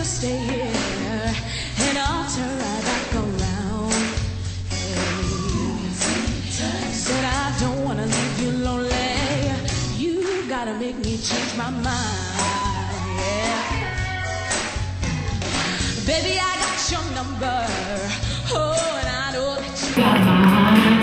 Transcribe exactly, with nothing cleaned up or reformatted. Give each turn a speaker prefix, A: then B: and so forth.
A: to stay here, and I'll turn right back around. Hey, said I don't wanna leave you lonely. You gotta make me change my mind. Yeah. Baby, I got your number. Oh, and I know that you got mine.